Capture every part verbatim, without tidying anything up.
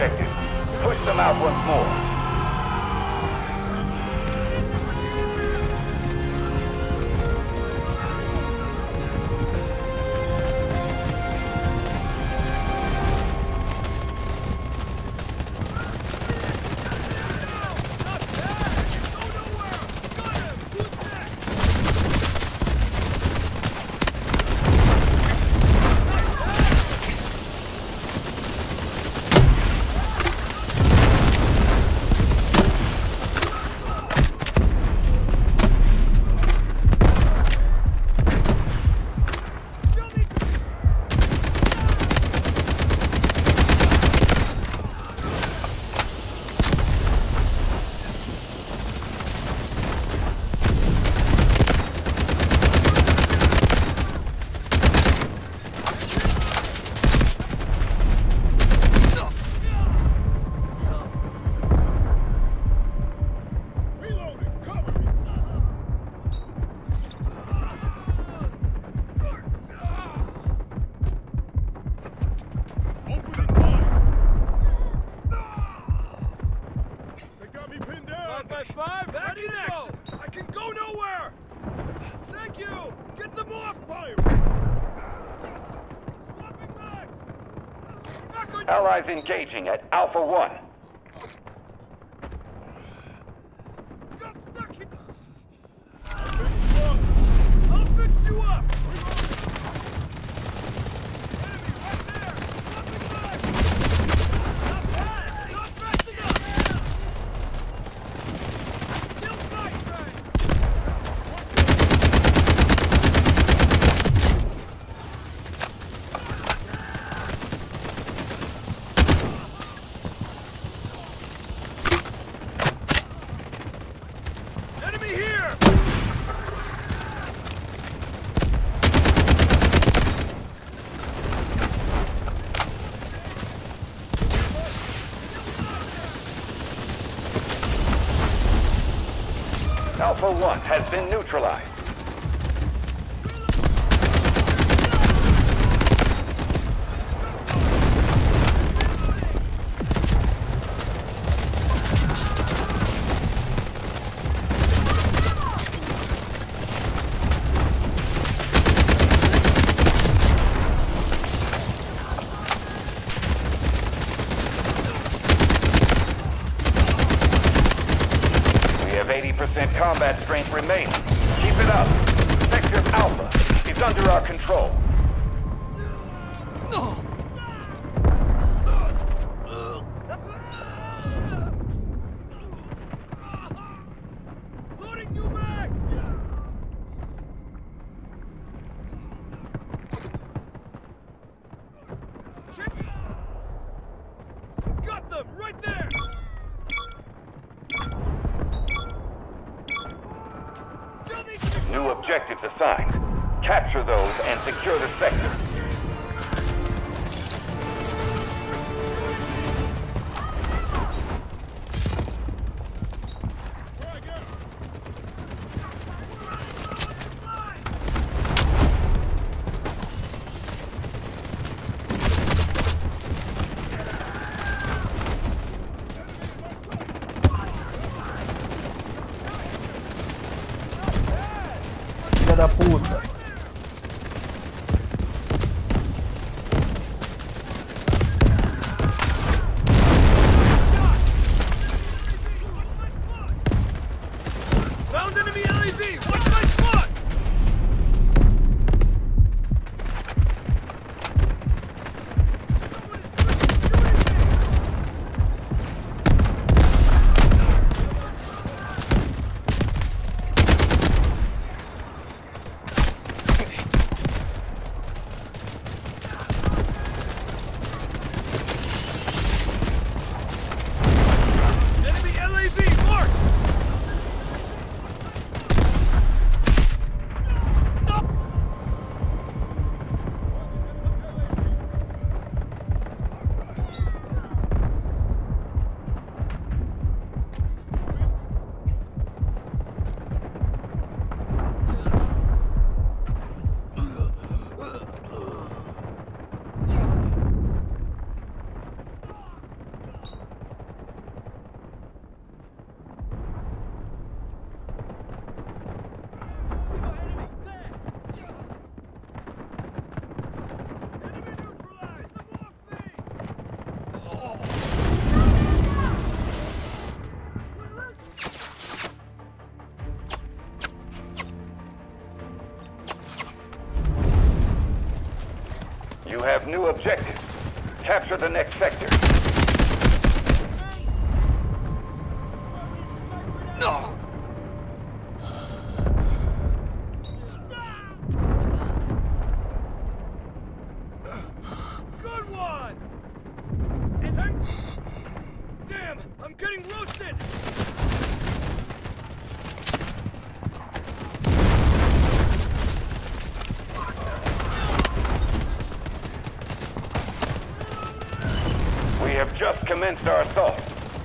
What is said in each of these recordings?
objective. Push them out once more. Allies engaging at Alpha One. Got stuck here. I'll fix you up. Enemy right there. Swapping back. Not bad. Not fast enough. Still fight, train. Alpha One has been neutralized. eighty percent combat strength remaining. Keep it up. Sector Alpha is under our control. Loading you back! Got them! Right there! New objectives assigned. Capture those and secure the sector. Da puta. objectives. Capture the next sector. No! Good one! And I'm... Damn! I'm getting roasted! We have just commenced our assault.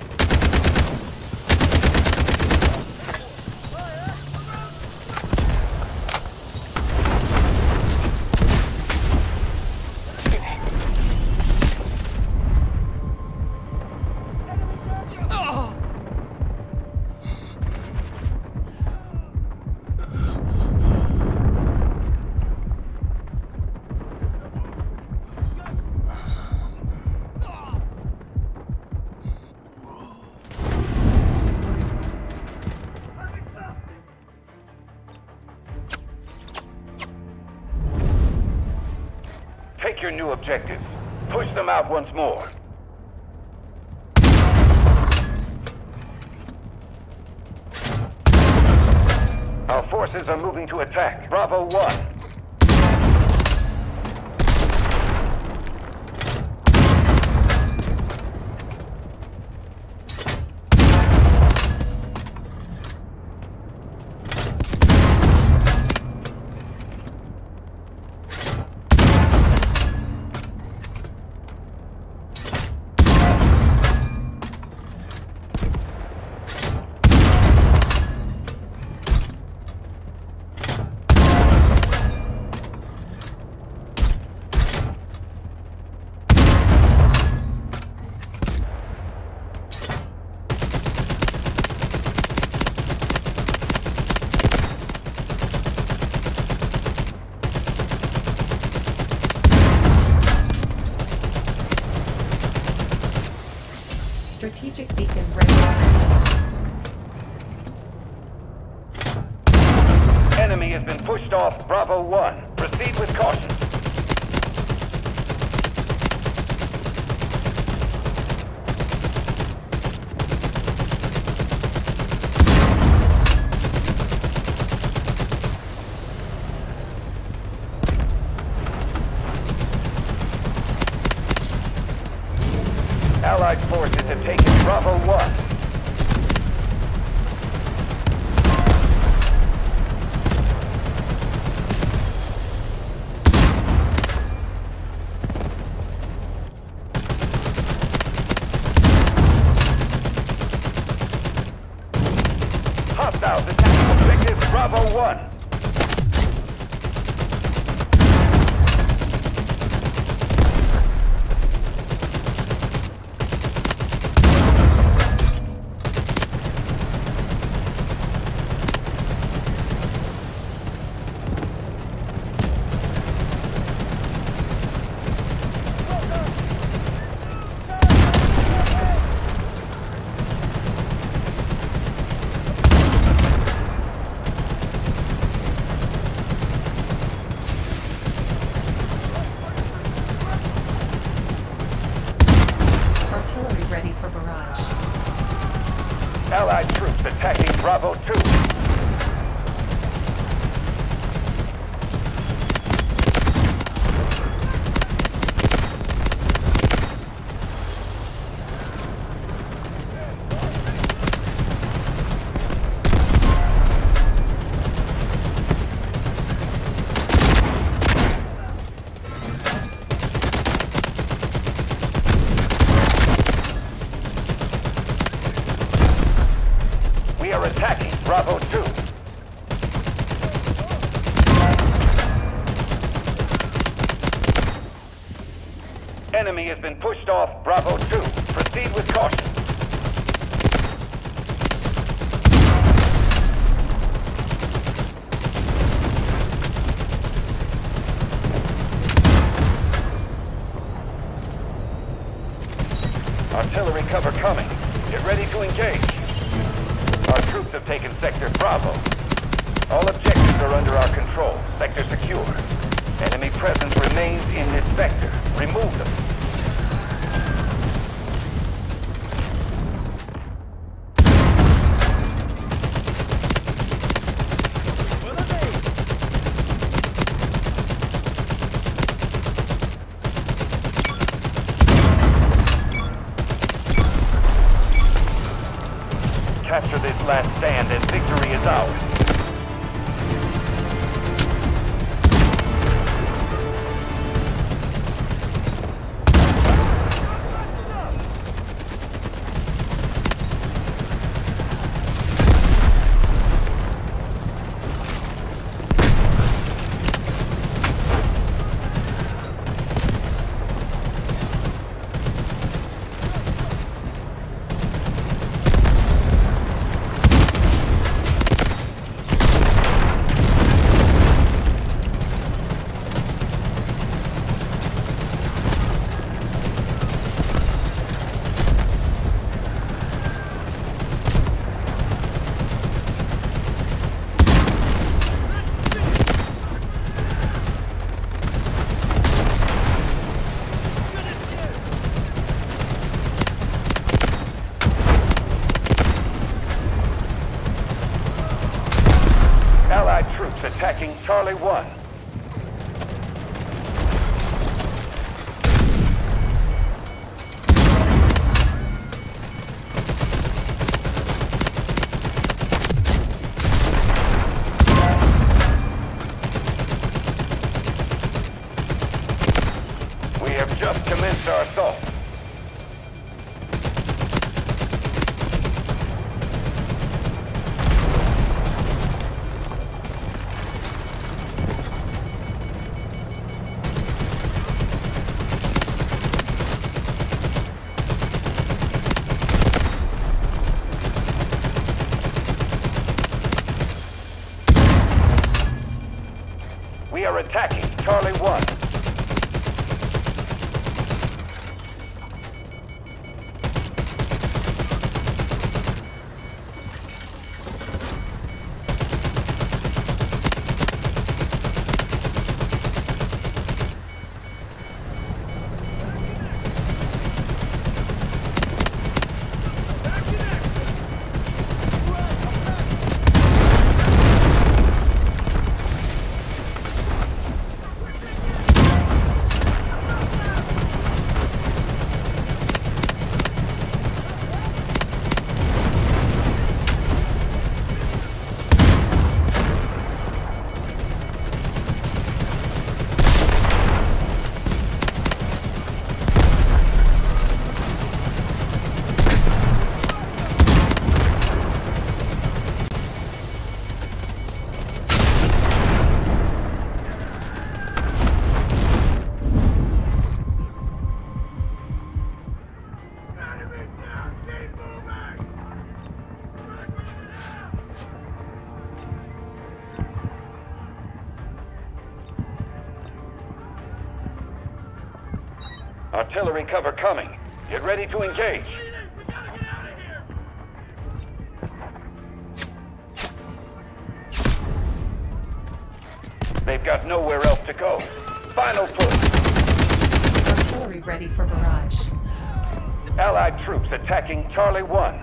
Take your new objectives. Push them out once more. Our forces are moving to attack. Bravo one. Strategic beacon ready. Enemy has been pushed off Bravo one. Proceed with caution. Allied forces have taken Bravo one. Hostiles attacking objective Bravo one. Ready for barrage. Allied troops attacking Bravo two. We are attacking Bravo two. Enemy has been pushed off Bravo two. Proceed with caution. Artillery cover coming. Get ready to engage. Our troops have taken Sector Bravo. All objectives are under our control. Sector secure. Enemy presence remains in this sector. Remove them. Capture this last stand and victory is ours. Allied troops attacking Charlie one. We have just commenced our assault. We are attacking Charlie one. Artillery cover coming. Get ready to engage. We gotta get out of here! They've got nowhere else to go. Final push. Artillery ready for barrage. Allied troops attacking Charlie one.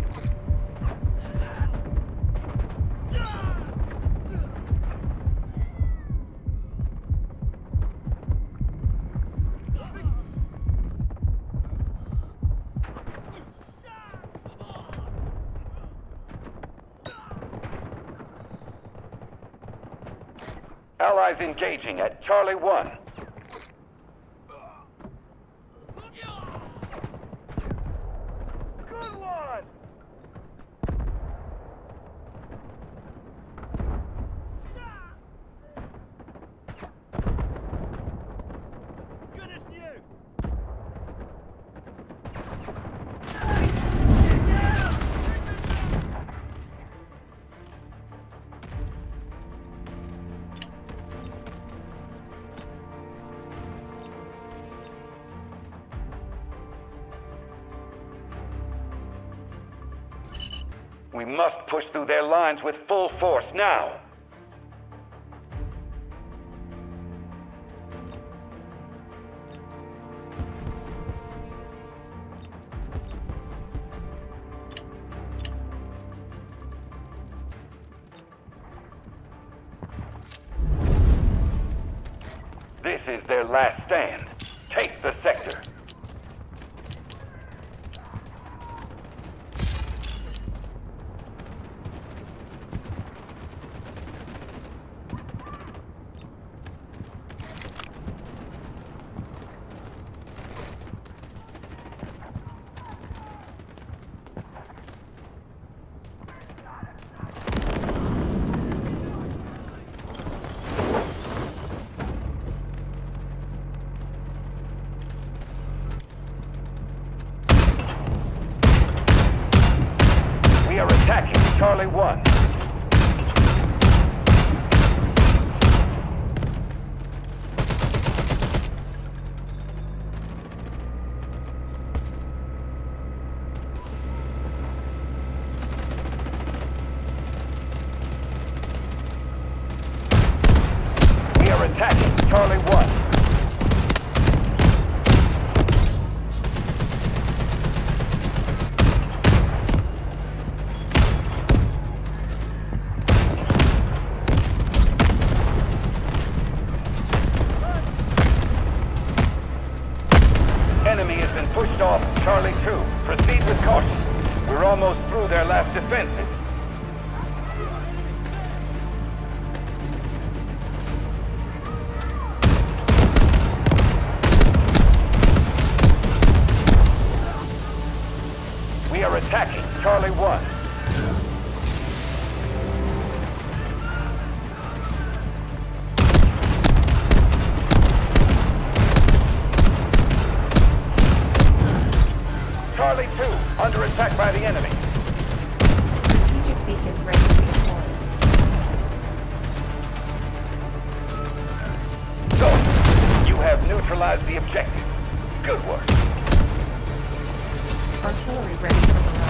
Allies engaging at Charlie one. Good one! Good as new! We must push through their lines with full force now. is their last stand. Take the sector. We are attacking Charlie one. We are attacking Charlie one. Enemy has been pushed off Charlie two. Proceed with caution. We're almost through their last defenses. We are attacking Charlie one. Charlie two, under attack by the enemy. Strategic beacon ready to deploy. So, you have neutralized the objective. Good work. Artillery ready for barrage.